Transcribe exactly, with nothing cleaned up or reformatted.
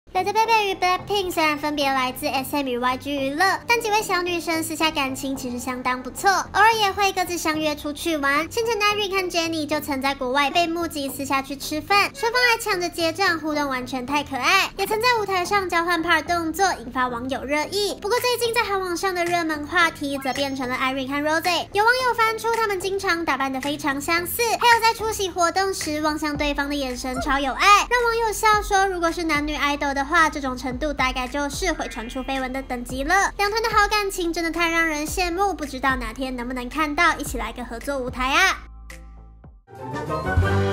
L A D B A B Y 与 Blackpink 虽然分别来自 S M 与 Y G 娱乐，但几位小女生私下感情其实相当不错，偶尔也会各自相约出去玩。先前 Irene 和 Jennie 就曾在国外被目击私下去吃饭，双方还抢着结账，互动完全太可爱，也曾在舞台上交换 part 动作，引发网友热议。不过最近在韩网上的热门话题则变成了 Irene 和 Rosé， 有网友翻出他们经常打扮得非常相似，还有在出席活动时望向对方的眼神超有爱，让网友笑说，如果是男女 idol 的话，这种程度大概就是会传出绯闻的等级了。两团的好感情真的太让人羡慕，不知道哪天能不能看到一起来个合作舞台啊！